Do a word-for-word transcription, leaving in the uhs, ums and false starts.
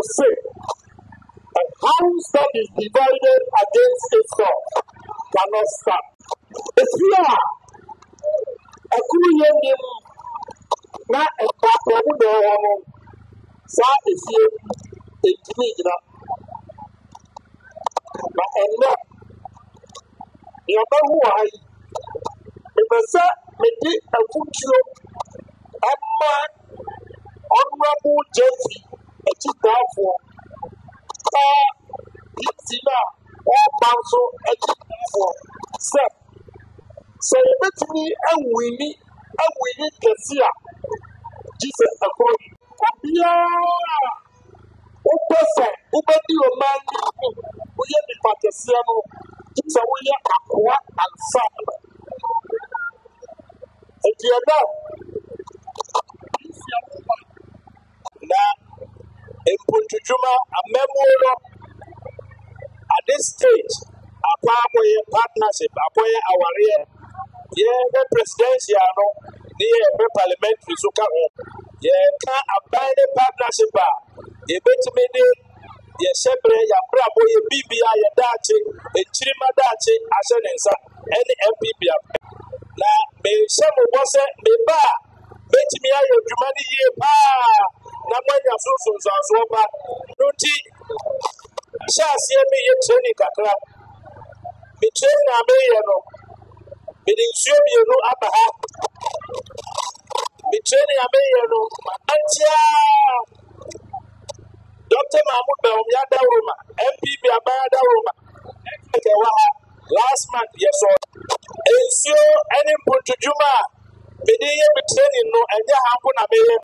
say, a house that is divided against itself cannot stand. If you are a Korean not a Papa, so is here a Twitter. But and not the other one, if I say, maybe a future, a man, honorable Jesse, a chief for Yitsina, all council, a chief for Seth. So you bet me and Winnie and Winnie Cassia. Jesus, a boy. Yeah. Opesa, Ubedi Oman, we have the Pakasiano, it's a way aqua and sun. And you know, now, in Puntujuma, a memoir at this stage, a power partnership, a power our real, yeah, the presidential, near the parliamentary suka, yeah, can't abide the partnership. You bet me, ye shebre ya brabo ye bibia ye dachi e chirima dachi ashenensa any M P P na me shemo bose me ba betimi ayo dwumani ye pa na mwanya soso nsanso ba nti shasie me ye training kakra me training na me ye no me di nsuo bi no abaha me training na me ye no antia Doctor Mahmoud Bawumia Dawroma, M P B Abaya Dawroma, last month, yes, or Ensure any Puntujuma, Mediya training no, and ya happen a